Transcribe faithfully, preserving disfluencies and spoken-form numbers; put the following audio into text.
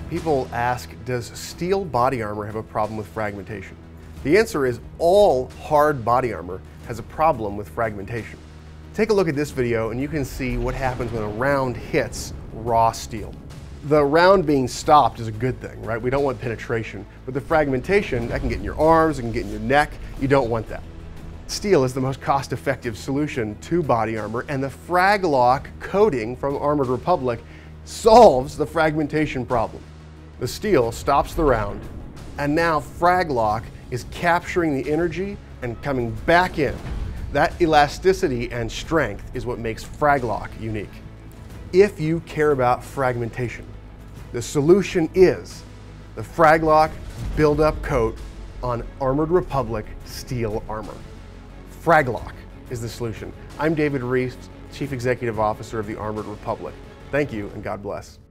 People ask, does steel body armor have a problem with fragmentation? The answer is all hard body armor has a problem with fragmentation. Take a look at this video and you can see what happens when a round hits raw steel. The round being stopped is a good thing, right? We don't want penetration, but the fragmentation, that can get in your arms, it can get in your neck. You don't want that. Steel is the most cost-effective solution to body armor, and the FragLock coating from Armored Republic solves the fragmentation problem. The steel stops the round, and now FragLock is capturing the energy and coming back in. That elasticity and strength is what makes FragLock unique. If you care about fragmentation, the solution is the FragLock build-up coat on Armored Republic steel armor. FragLock is the solution. I'm David Reece, Chief Executive Officer of the Armored Republic. Thank you and God bless.